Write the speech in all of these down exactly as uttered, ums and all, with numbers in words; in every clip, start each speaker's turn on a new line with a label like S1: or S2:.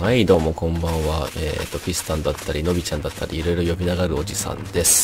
S1: はい、どうもこんばんは。えっと、ピスタンだったり、のびちゃんだったり、いろいろ呼び名があるおじさんです。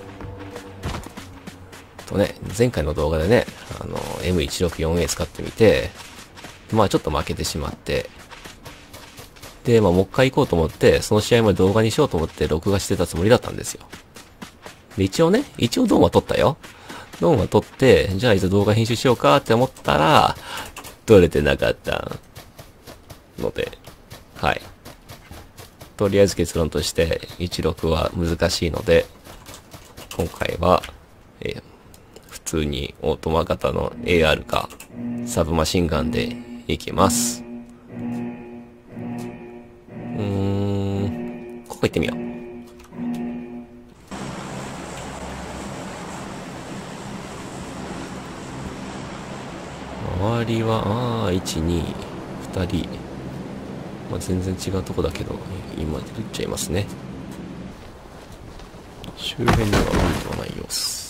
S1: とね、前回の動画でね、あの、エムいちろくよんエー 使ってみて、まあちょっと負けてしまって、で、まあもう一回行こうと思って、その試合も動画にしようと思って録画してたつもりだったんですよ。で、一応ね、一応動画撮ったよ。動画撮って、じゃあいつ動画編集しようかって思ったら、撮れてなかったので、はい。とりあえず結論として、いちろくは難しいので、今回は、えー、普通にオートマ型の エーアール か、サブマシンガンでいきます。うーん、ここ行ってみよう。周りは、あー、いち、に、ふたり。まあ、全然違うとこだけど、今出ちゃいますね。周辺には海ではない様子。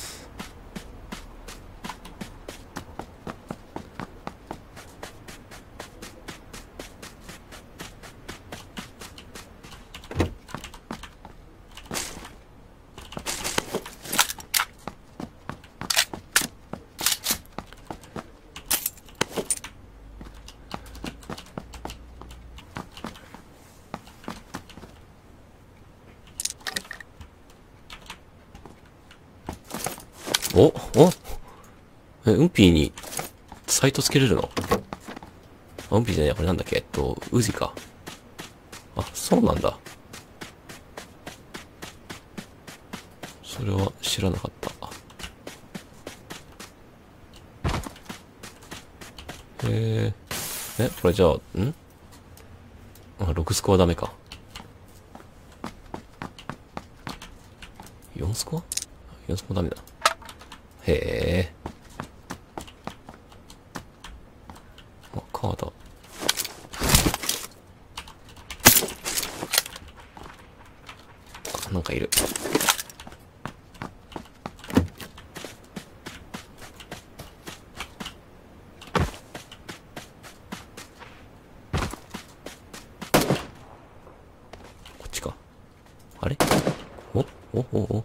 S1: おおえ、ウンピーに、サイトつけれるの？あ、ウンピーじゃない、これなんだっけえっと、ウジか。あ、そうなんだ。それは知らなかった。へえ。え、これじゃあ、んあ、ろくスコアダメか。よんスコア ?よん スコアダメだ。へえ。あ、カード。あ、なんかいる。こっちか。あれおおおお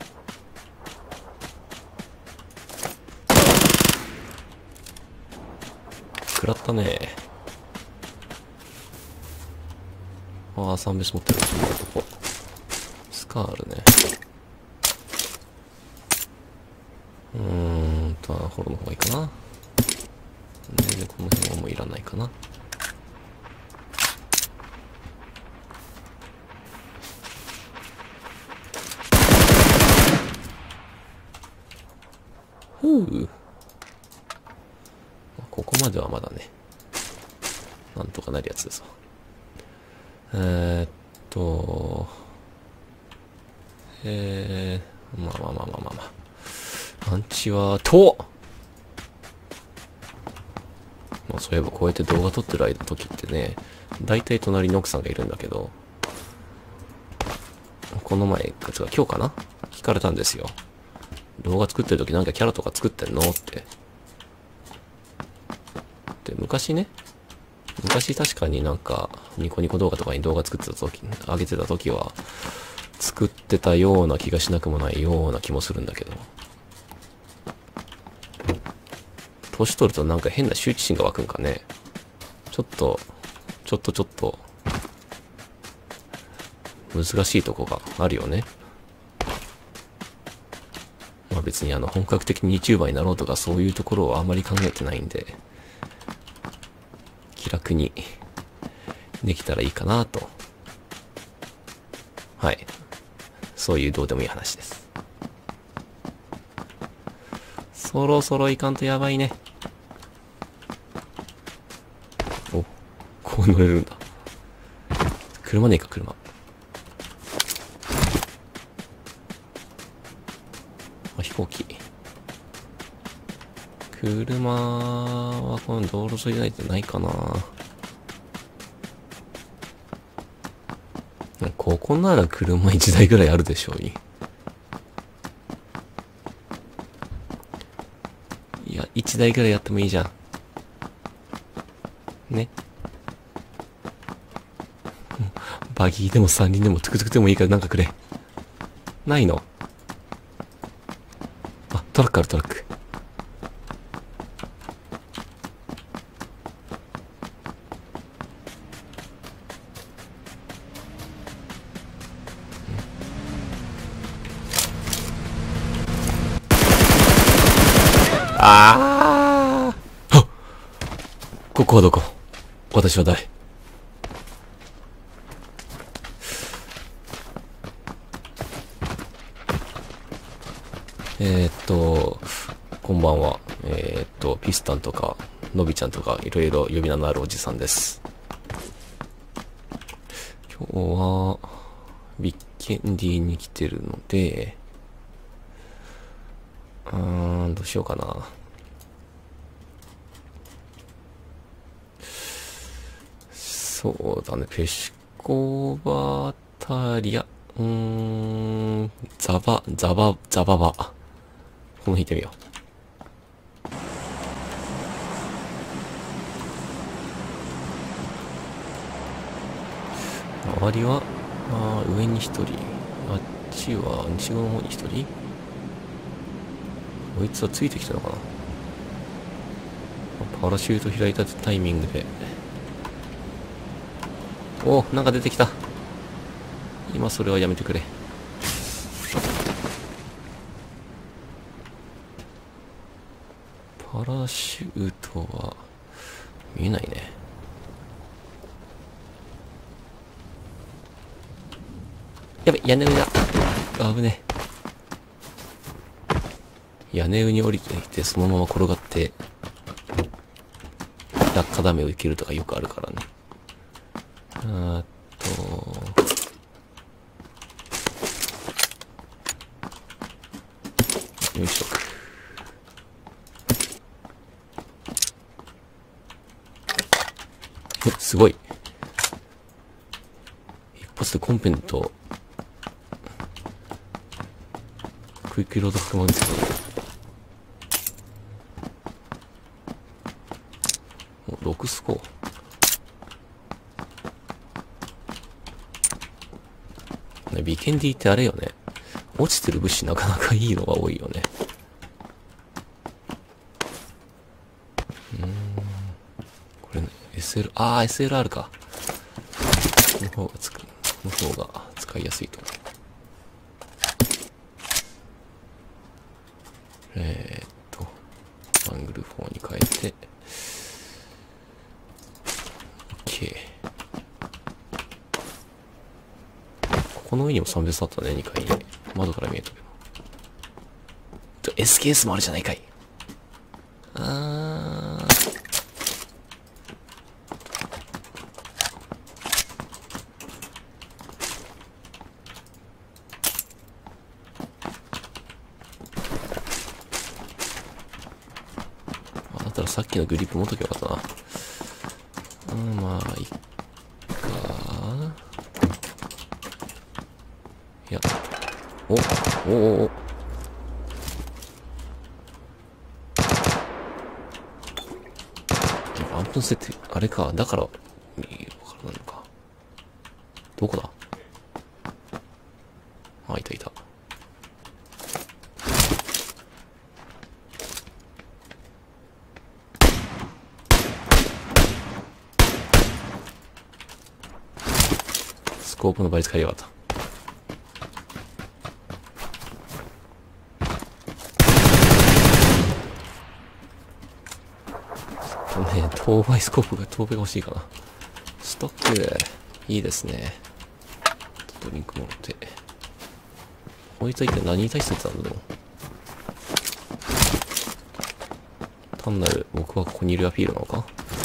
S1: 食らったね。ああ、サンベス持ってる。ここ。スカールね。うーんと、ホロの方がいいかな。全然この辺はもういらないかな。ふう。ここまではまだね。なんとかなるやつですわ。えー、っと、えー、まあまあまあまあまあまあ。アンチは、とまあそういえばこうやって動画撮ってる間時ってね、大体隣に奥さんがいるんだけど、この前、かつが今日かな聞かれたんですよ。動画作ってる時なんかキャラとか作ってんのって。で、昔ね、昔確かになんか、ニコニコ動画とかに動画作ってた時、上げてた時は、作ってたような気がしなくもないような気もするんだけど。年取るとなんか変な羞恥心が湧くんかね。ちょっと、ちょっとちょっと、難しいとこがあるよね。まあ別にあの本格的に YouTuber になろうとかそういうところはあんまり考えてないんで、気楽にできたらいいかなと。はい。そういうどうでもいい話です。そろそろいかんとやばいね。お、こう乗れるんだ。車ねえか、車。あ、飛行機。車はこの道路沿いじゃないとないかな。ここなら車いちだいぐらいあるでしょうに。いや、いちだいぐらいやってもいいじゃん。ね。 バギーでも三輪でもトゥクトゥクでもいいからなんかくれ。ないの？あ、トラックあるトラック。ああ。あ、ここはどこ？私は誰？えー、っと、こんばんは。えー、っと、ピスタンとか、のびちゃんとか、いろいろ呼び名のあるおじさんです。今日は、ビッケンディに来てるので、うーん、どうしようかな。そうだね、ペシコバタリア、うーん、ザバ、ザバ、ザババ。この引いてみよう。周りは、あー、上に一人。あっちは、西側の方に一人。こいつはついてきたのかな。パラシュート開いたタイミングで。お、なんか出てきた。今それはやめてくれ。パラシュートは見えないね。やべ、屋根上だ。あぶね。屋根上に降りてきてそのまま転がって落下ダメを受けるとかよくあるからね。あーっとよいしょ。すごい。一発でコンペント、クイックロード含まんですけど。ろくスコア。ね、ビケンディってあれよね。落ちてる物資なかなかいいのが多いよね。うーん。これね、エスエル、あー、エスエルアール か。この方がつく、この方が使いやすいと思う。えーっと、アングルフォーに変えて、OK。ここの上にもさんべつあったね、にかいに。窓から見えたけど。エスケーエス もあるじゃないかい。あー。あ、だったらさっきのグリップ持っときゃよかったな。うん、まあ、いっか。いや。お、おおお。アンプン設定、あれか。だから、わからないのか。どこだ？あ、いたいた。スコープの倍使いやがった。ね、当倍スコープが当倍が欲しいかな。ストック、いいですね。ドリンク持って。こいつは一体何に対して言ってたんだろう。単なる僕はここにいるアピールなのか。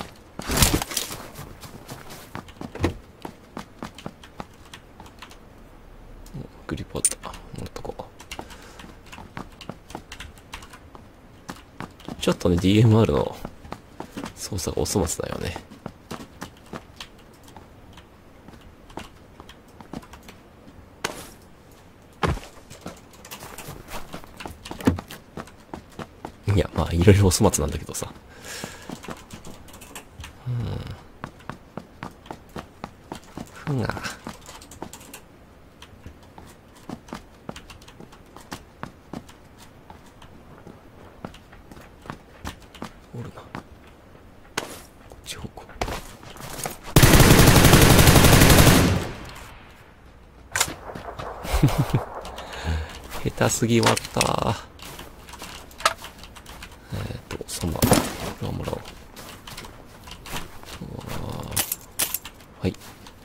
S1: グリップあった。持っとこう。ちょっとね、ディーエムアール の操作がお粗末だよね。いや、まあ、いろいろお粗末なんだけどさ。うん。ふが。 おるな。こっち方向。下手すぎ割ったー。えーっと、そんな、これはもらおう。はい。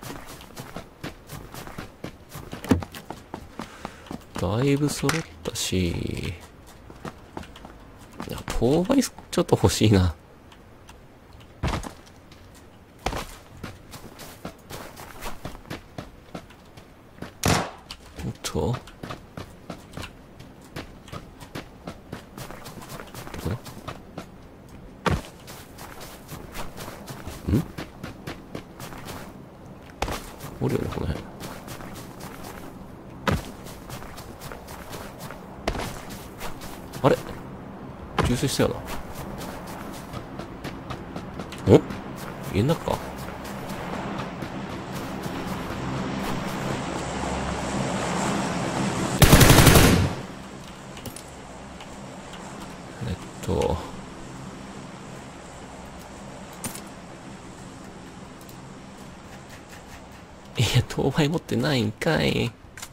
S1: だいぶ揃ったし、いや、当倍ちょっと欲しいな。おっと、どこだ？ん？おるよね、この辺。あれ？充水したよな。お？家の中か？えっと。いや、当倍持ってないんかい。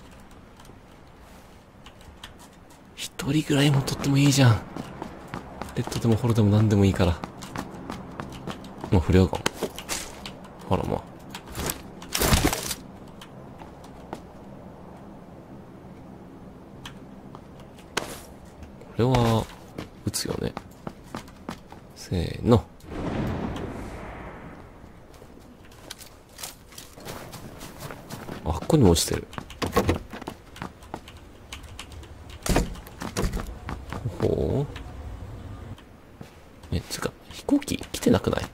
S1: 一人ぐらいも取ってもいいじゃん。レッドでもホロでも何でもいいから。もう不良かも。ほらもう。これは、撃つよね。せーの。あ、ここにも落ちてる。ほう。え、つうか、飛行機来てなくない？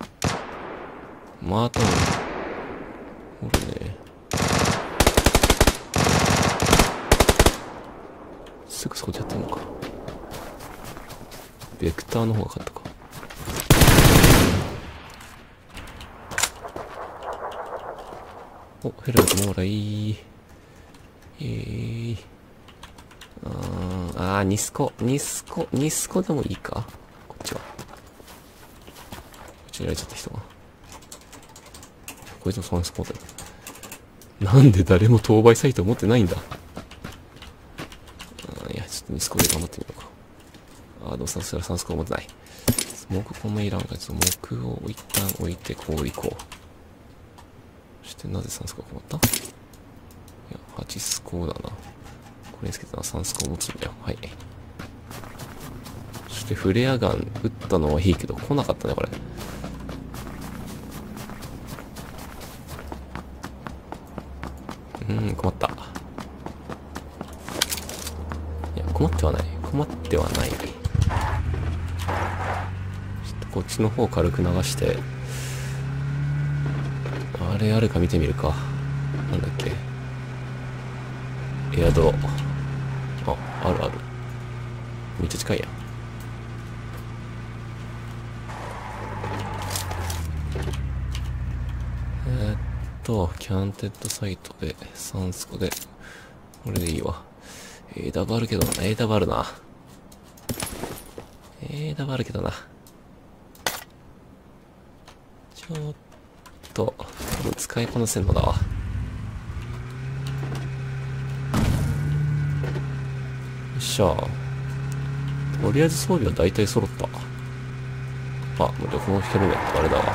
S1: また、ほるね。すぐそこでやってんのか。ベクターの方が勝ったか。お、ヘルメットもらい。えー。あー、あー、ニスコ、ニスコ、ニスコでもいいか？こっちは。こっちにやられちゃった人が。こいつもサンスコーだよ。なんで誰も当倍サイト持ってないんだ。あ、いや、ちょっとニスコで頑張ってみようか。あー、でもさすがサンスコー持ってない。スモークこんないらんから、ちょっと木を一旦置いて、こう行こう。そしてなぜサンスコー困った？いや、はちスコーだな。これにつけたらさんスコー持つんだよ。はい。そしてフレアガン撃ったのはいいけど、来なかったね、これ。うーん、困った。いや、困ってはない。困ってはない。ちょっとこっちの方軽く流して、あれあるか見てみるか。なんだっけ。エアドロ。あ、あるある。めっちゃ近いやん。えー、っと、キャンテッドサイトで、サンスコで、これでいいわ。エーダブル あるけどな、エーダブル あるな。エーダブル あるけどな。ちょっと、多分使いこなせんのだわ。よっしゃ。とりあえず装備は大体揃った。あ、もうこのヘルメットあれだわ。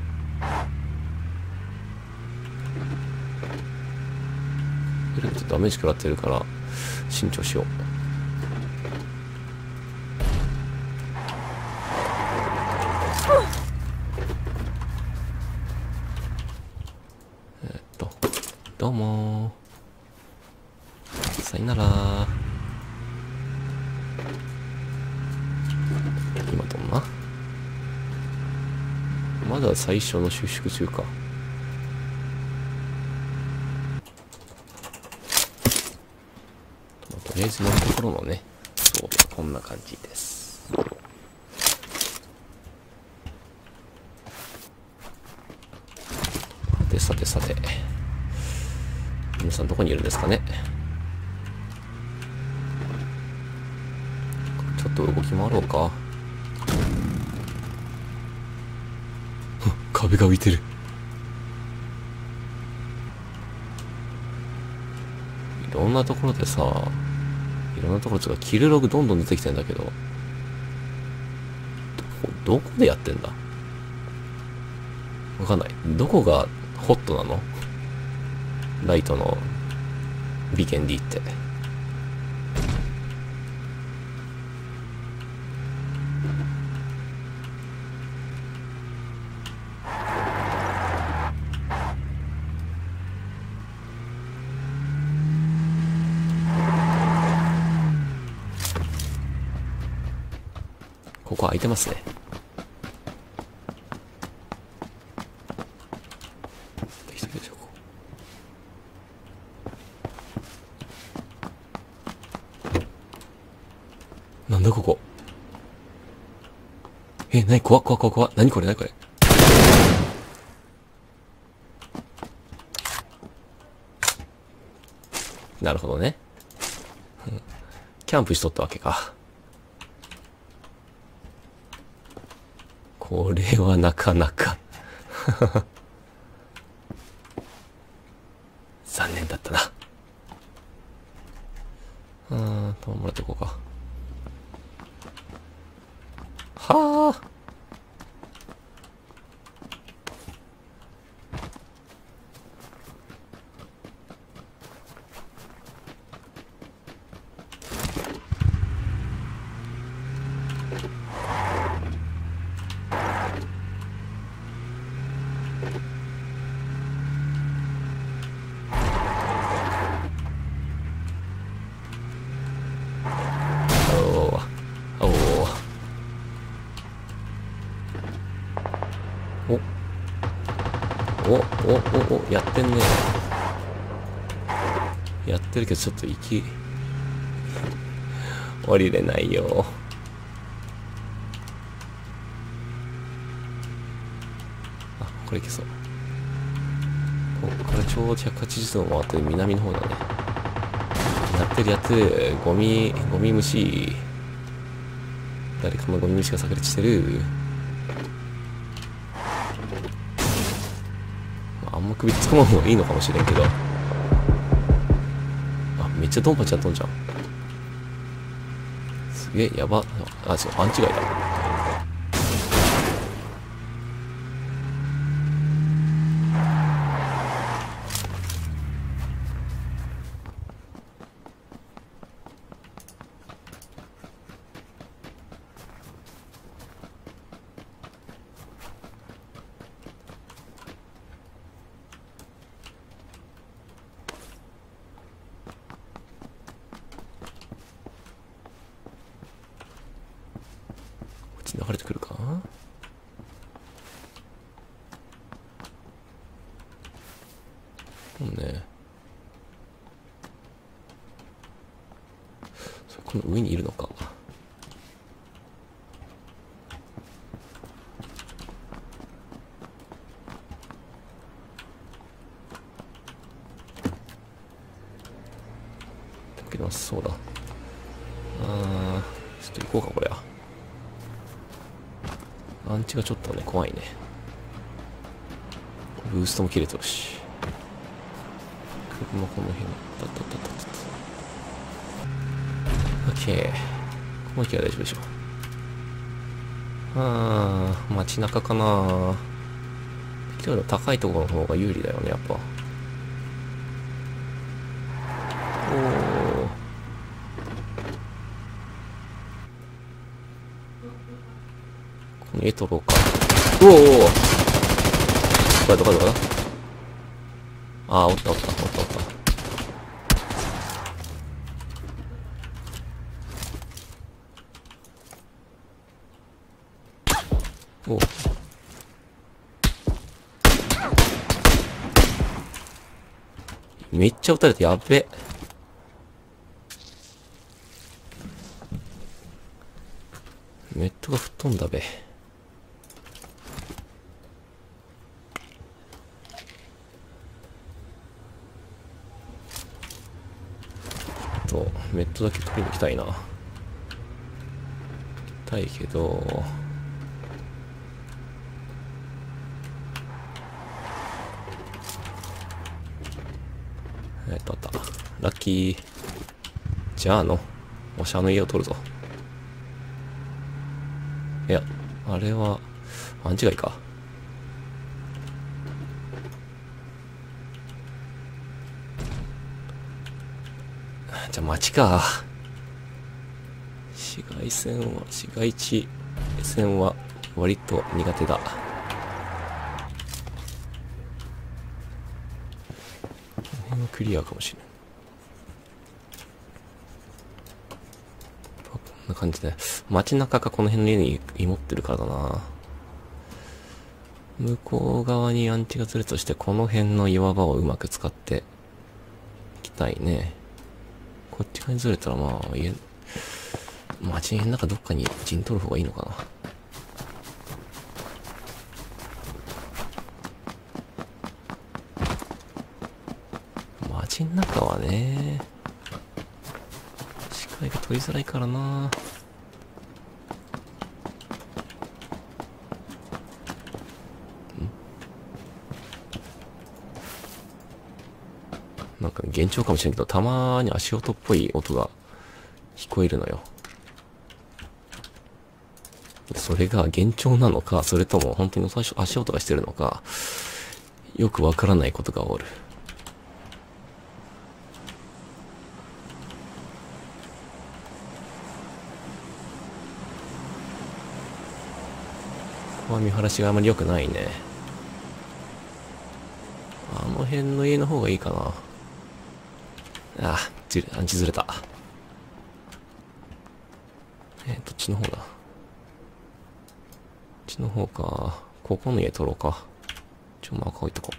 S1: ヘルメットダメージ食らってるから、慎重しよう。えー、っと、どうもー。さよならー。今とんな。まだ最初の収縮中か。とりあえず今のところのね、装備はこんな感じです。で、さてさて。皆さんどこにいるんですかね。ちょっと動き回ろうか。 壁が浮いてる。いろんなところでさ、いろんなところとかキルログどんどん出てきてんだけど、どこ、どこでやってんだ？わかんない。どこがホットなの？ライトのビケン D って。ここ空いてますね。できたでしょうか。なんだここ。え、なに怖っ怖っ怖っ怖っ。なにこれなにこれ。なるほどね。キャンプしとったわけか。これはなかなか残念だったな。うーん、ともらっていこうか。はあ。お、お、お、お、やってんね。やってるけどちょっと息、降りれないよ。あ、これいけそう。ここからちょうどひゃくはちじゅうど回って南の方だね。やってるやってる。ゴミ、ゴミ虫。誰かのゴミ虫が炸裂してる。あんま首突っ込まん方がいいのかもしれんけど。あ、めっちゃドンパチやっとんじゃん。すげえ、やば。あ、違う、アンチガイだ。流れてくるか。そうね。そこの上にいるのか。だけどそうだ。ああ、ちょっと行こうかこれは。アンチがちょっとね、怖いね。ブーストも切れてるし。車この辺。たったったったった。オッケー。この木は大丈夫でしょう。あー、街中かな。適当に高いところの方が有利だよね、やっぱ。おー。この絵取ろうか。おおおお。どこだどこだどこだ。あー、おったおったおったおった。おめっちゃ撃たれてやっべ。ネットが吹っ飛んだべ。とメットだけ取りに行きたいな。行きたいけどラッキー。じゃあの、おしゃの家を取るぞ。いや、あれは、勘違いか。じゃあ町か。市街線は、市街地線は割と苦手だ。この辺はクリアかもしれない。こんな感じで。街中がこの辺の家にい持ってるからだな。向こう側にアンチがずれとして、この辺の岩場をうまく使っていきたいね。こっち側にずれたらまあ、家、街の中どっかに陣取る方がいいのかな。街の中はね、視界が取りづらいからな。なんか幻聴かもしれんけど、たまーに足音っぽい音が聞こえるのよ。それが幻聴なのか、それとも本当に足音がしてるのか、よくわからないことがおる。ここは見晴らしがあまり良くないね。あの辺の家の方がいいかな。ああ、ずれ、アンチずれた。えー、どっちの方だ。こっちの方か。ここの家取ろうか。ちょ、マーカー置いとこ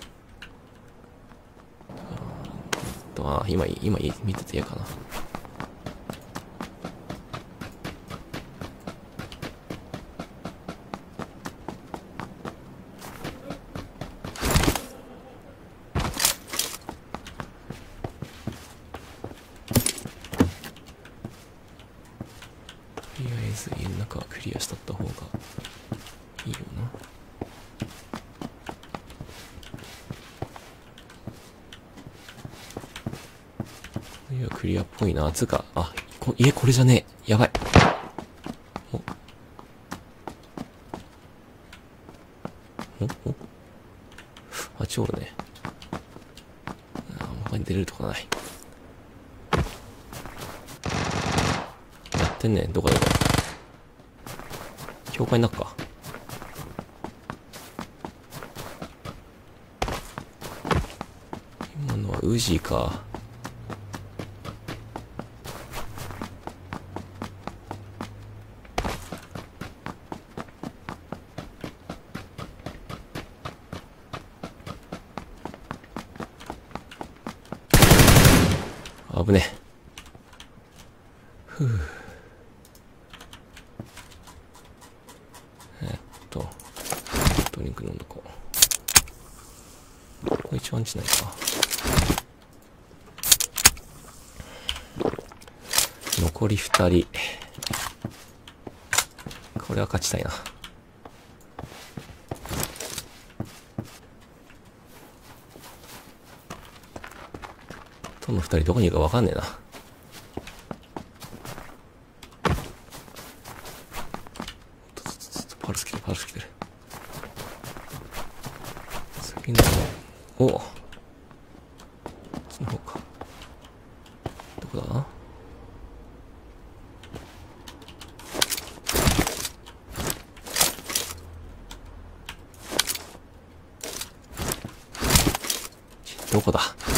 S1: う。と、あ、今、今、見てていいかな。とりあえず家の中はクリアしとった方がいいよな。いや、クリアっぽいな。つうか、あ、こ家これじゃねえ。やばい。お、お、お、あっちおるね。あ、他に出れるとこない。やってんねん。どこだよ。教会の中か。今のはウジか。危ねえ。ふう。えっと、ドリンク飲んどこう。これ一番ちないか。残り二人。これは勝ちたいな。どの二人どこにいるかわかんねえな。パルス来てる、パルス来てる。次の、おこっちの方か。どこだ？どこだ？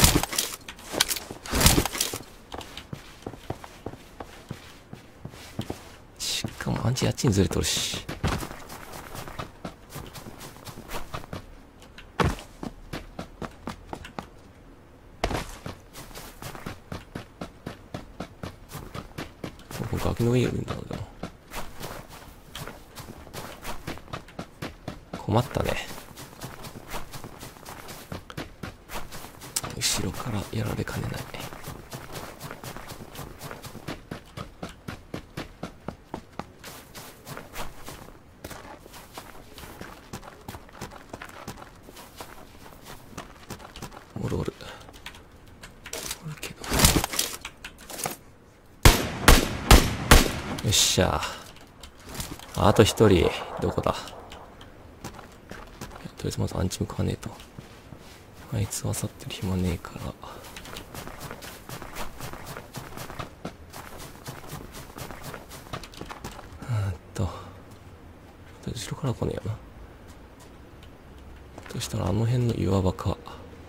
S1: しかもアンチあっちにずれとるし。崖の上にいるんだろうな。困ったね。後ろからやられかねない。おるおる。おるけど。 しゃ。あと一人、どこだ。とりあえずまずアンチ向かわねえと。あいつは去ってる暇ねえから。うんと。後ろから来ねえよな。そしたらあの辺の岩場か。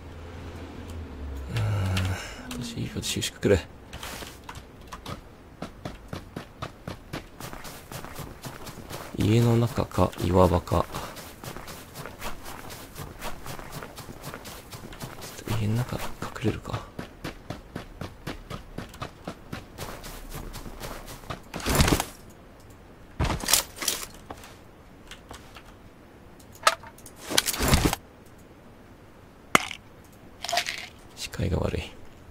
S1: うーん。私、いいよ、収縮くれ。家の中か、岩場か。ちょっと家の中隠れるか。視界が悪い。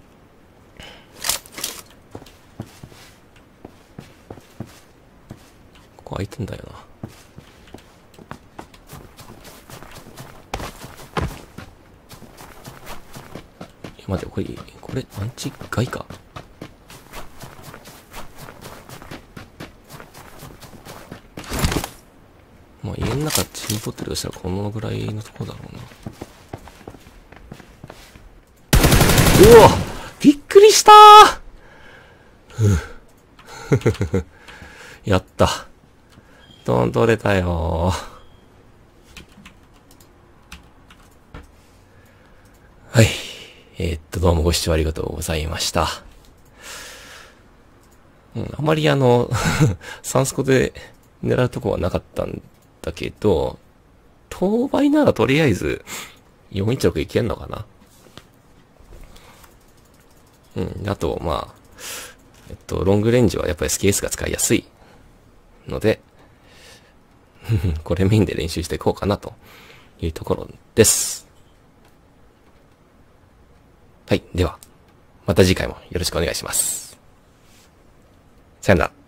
S1: ここ開いてんだよな。いや待って、これ、これ、アンチ外か。まあ家の中陣取ってるとしたらこのぐらいのとこだろうな。うわびっくりしたーやった。ドン取れたよー。はい。えー、っと、どうもご視聴ありがとうございました。うん、あまりあの、サンスコで狙うとこはなかったんだけど、当倍ならとりあえずよんいちろくいけんのかな。うん。あと、まあ、えっと、ロングレンジはやっぱり エスケーエス が使いやすいので、これメインで練習していこうかなというところです。はい。では、また次回もよろしくお願いします。さよなら。